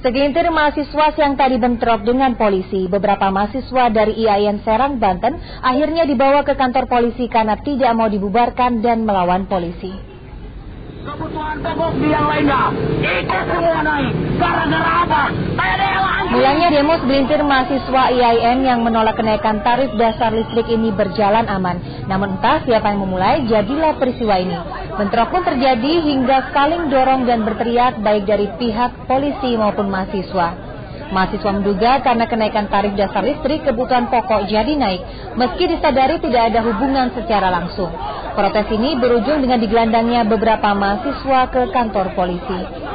Segelintir mahasiswa yang tadi bentrok dengan polisi, beberapa mahasiswa dari IAIN Serang, Banten, akhirnya dibawa ke kantor polisi karena tidak mau dibubarkan dan melawan polisi. Kebutuhan pokok di yang lainnya, itu semua naik. Gara-gara apa? Mulanya demo segelintir mahasiswa IAIN yang menolak kenaikan tarif dasar listrik ini berjalan aman. Namun entah siapa yang memulai, jadilah peristiwa ini. Bentrok pun terjadi hingga saling dorong dan berteriak baik dari pihak polisi maupun mahasiswa. Mahasiswa menduga karena kenaikan tarif dasar listrik kebutuhan pokok jadi naik, meski disadari tidak ada hubungan secara langsung. Protes ini berujung dengan digelandangnya beberapa mahasiswa ke kantor polisi.